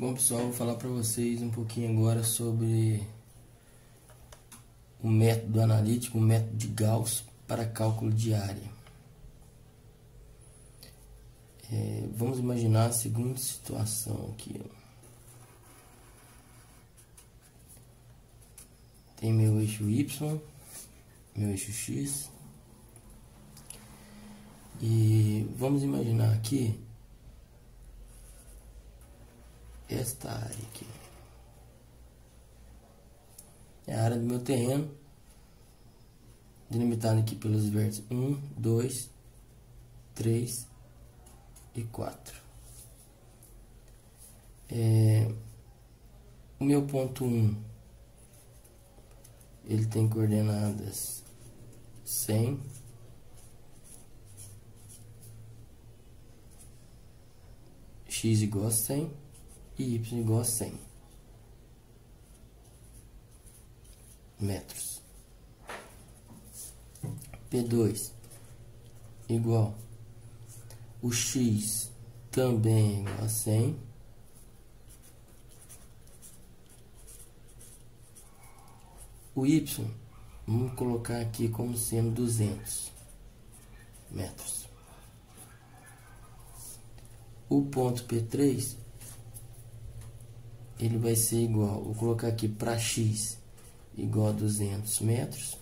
Bom, pessoal, vou falar para vocês um pouquinho agora sobre o método analítico, o método de Gauss para cálculo de área. Vamos imaginar a seguinte situação aqui. Tem meu eixo Y, meu eixo X, e vamos imaginar aqui esta área aqui. É a área do meu terreno, delimitada aqui pelos vértices 1, 2, 3 e 4. O meu ponto 1, ele tem coordenadas 100, x igual a 100 e y igual a 100 metros. P2 igual, o x também é igual a 100, o y vamos colocar aqui como sendo 200 metros. O ponto P3 ele vai ser igual, vou colocar aqui para x igual a 200 metros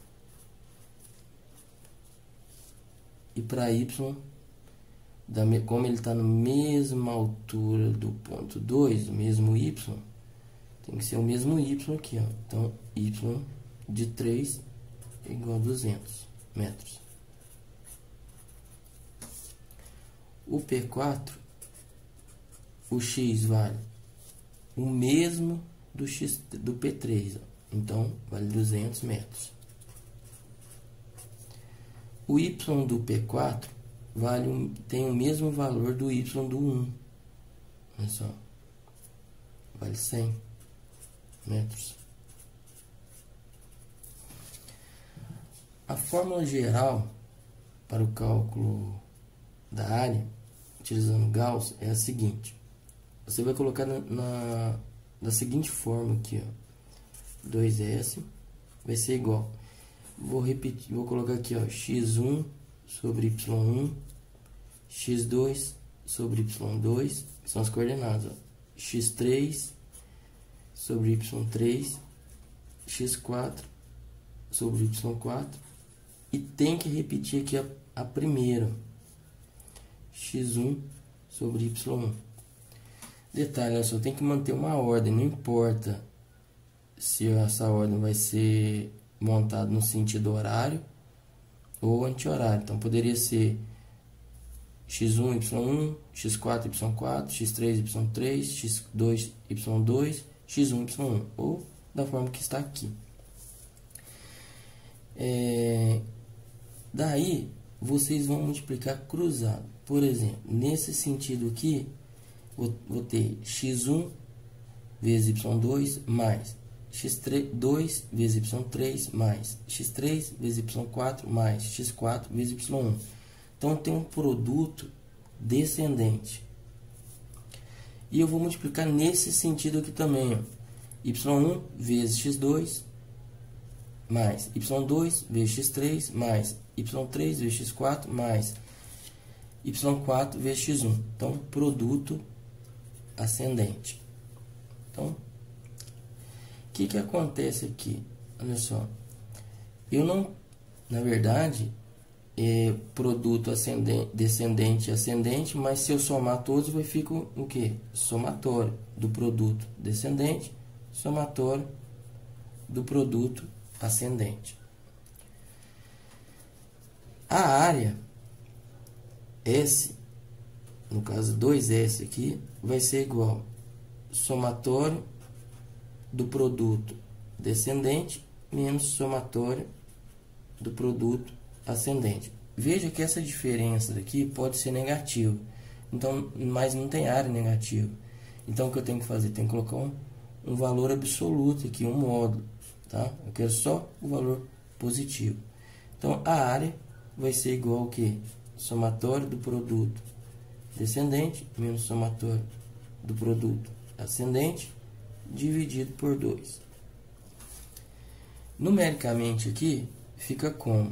e para y, como ele está na mesma altura do ponto 2, o mesmo y, tem que ser o mesmo y aqui, ó. Então y de 3 é igual a 200 metros. O P4, o x vale o mesmo do x do P3, ó. Então vale 200 metros. O y do P4 tem o mesmo valor do y do 1. Olha só, vale 100 metros. A fórmula geral para o cálculo da área utilizando Gauss é a seguinte: você vai colocar da seguinte forma aqui, ó, 2S vai ser igual, vou repetir, vou colocar aqui, ó, x1 sobre y1, x2 sobre y2, que são as coordenadas, ó, x3 sobre y3, x4 sobre y4, e tem que repetir aqui a primeira, x1 sobre y1. Detalhe, eu só tem que manter uma ordem, não importa se essa ordem vai ser montada no sentido horário ou anti-horário. Então poderia ser x1, y1, x4, y4, x3, y3, x2, y2, x1, y1, ou da forma que está aqui. Daí vocês vão multiplicar cruzado. Por exemplo, nesse sentido aqui, vou ter x1 vezes y2 mais x2 vezes y3 mais x3 vezes y4 mais x4 vezes y1. Então tem um produto descendente. E eu vou multiplicar nesse sentido aqui também, ó, y1 vezes x2 mais y2 vezes x3 mais y3 vezes x4 mais y4 vezes x1. Então produto ascendente. Então, o que acontece aqui? Olha só, eu não, na verdade, produto ascendente, descendente e ascendente, mas se eu somar todos, vai ficar o que? Somatório do produto descendente, somatório do produto ascendente. A área S, no caso 2S aqui, vai ser igual somatório do produto descendente menos somatório do produto ascendente. Veja que essa diferença daqui pode ser negativa, então, mas não tem área negativa. Então o que eu tenho que fazer? Tenho que colocar um valor absoluto aqui, um módulo, tá? Eu quero só o valor positivo. Então a área vai ser igual ao que? Somatório do produto descendente menos somatório do produto ascendente dividido por 2. Numericamente aqui fica como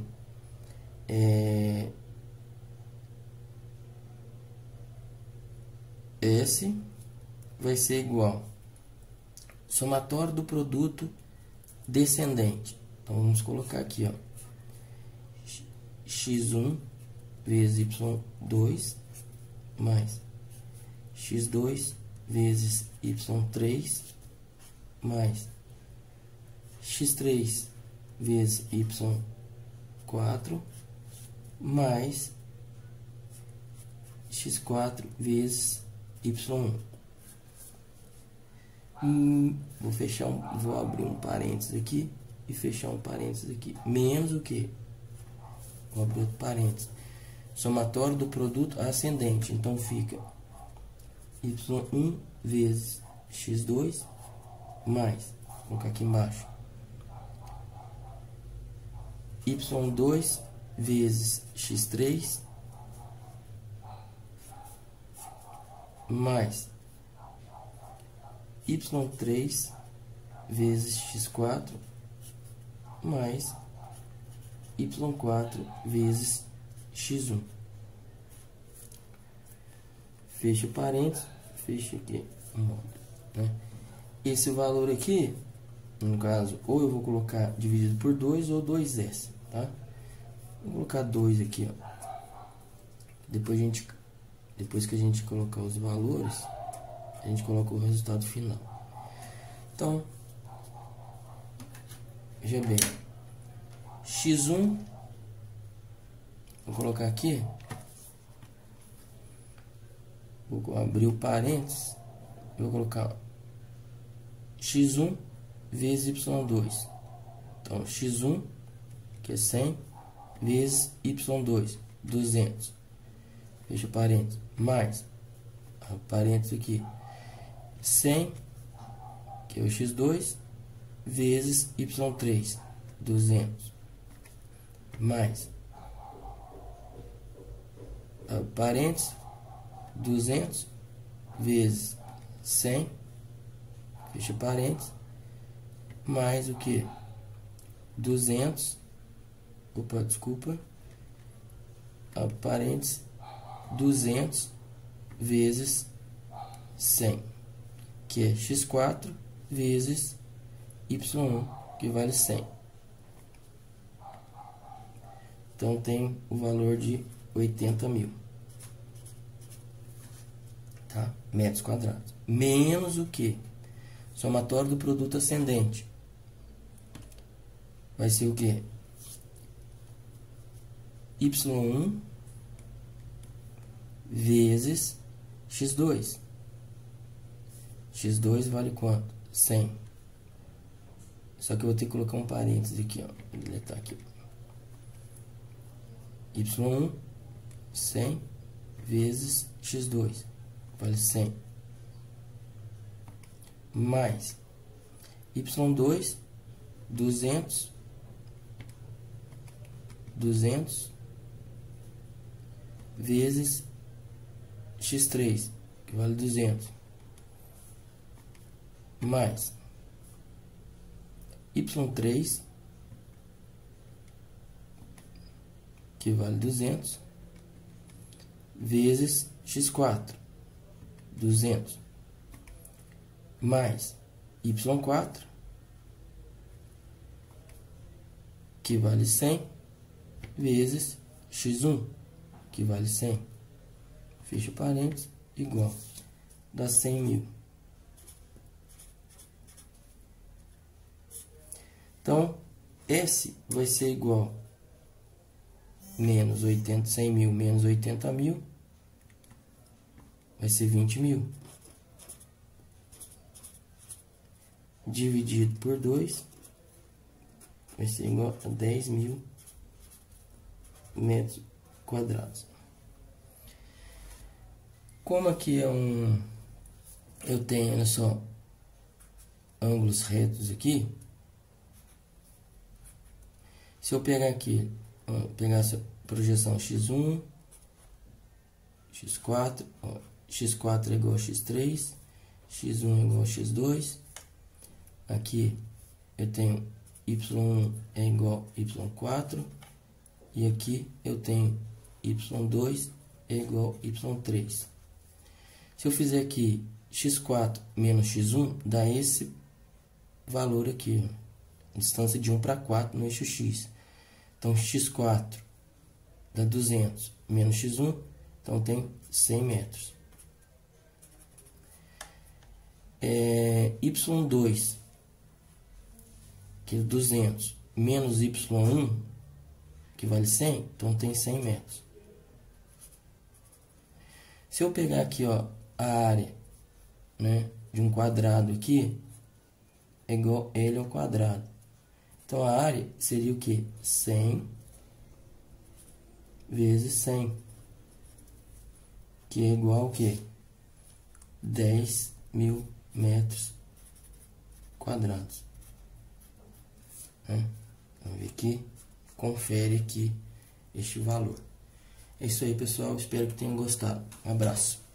S vai ser igual somatório do produto descendente. Então vamos colocar aqui, ó, x1 vezes y2 mais x2 vezes y3 mais x3 vezes y4 mais x4 vezes y1. Vou abrir um parênteses aqui e fechar um parênteses aqui. Menos o que? Vou abrir outro parênteses. Somatório do produto ascendente. Então fica y1 vezes x2 mais, vou colocar aqui embaixo, y2 vezes x3 mais y3 vezes x4 mais y4 vezes x1. Fecha o parênteses, fecha aqui, né? Esse valor aqui, no caso, ou eu vou colocar dividido por 2 ou 2s, tá? Vou colocar 2 aqui, ó. Depois que a gente colocar os valores, a gente coloca o resultado final. Então, veja bem, x1, vou colocar aqui, vou abrir o parênteses, vou colocar x1 vezes y2. Então, x1, que é 100, vezes y2, 200. Fecha o parênteses. Mais, parênteses aqui, 100, que é o x2, vezes y3, 200. Mais, parênteses, 200 vezes 100, fecha parênteses, mais o que? 200, parênteses, 200 vezes 100, que é x4 vezes y1, que vale 100. Então, tem o valor de 80.000. Tá? Metros quadrados. Menos o que? Somatório do produto ascendente. Vai ser o que? y1 vezes x2. x2 vale quanto? 100. Só que eu vou ter que colocar um parênteses aqui, ó. Vou deletar aqui. y1, 100 vezes x2. Vale 100. Mais y2, 200 vezes x3, que vale 200. Mais y3, que vale 200, vezes x4, 200. Mais y4, que vale 100, vezes x1, que vale 100. Fecha o parênteses, igual. Dá 100.000. Então, S vai ser igual menos 100.000 menos 80.000, vai ser 20.000. Dividido por 2, vai ser igual a 10.000 metros quadrados. Como aqui é eu tenho, olha só, ângulos retos aqui. Se eu pegar aqui, pegar essa projeção x1, x4, x4 é igual a x3, x1 é igual a x2. Aqui eu tenho y1 é igual a y4. E aqui eu tenho y2 é igual a y3. Se eu fizer aqui x4 menos x1, dá esse valor aqui, ó, distância de 1 para 4 no eixo x. Então, x4 dá 200 menos x1, então tem 100 metros. Y2, que é 200, menos y1, que vale 100, então tem 100 metros. Se eu pegar aqui, ó, a área, né, de um quadrado aqui, é igual a L ao quadrado. Então, a área seria o quê? 100 vezes 100, que é igual ao quê? 10.000 metros quadrados. Vamos ver aqui, confere aqui este valor. É isso aí, pessoal, espero que tenham gostado. Um abraço.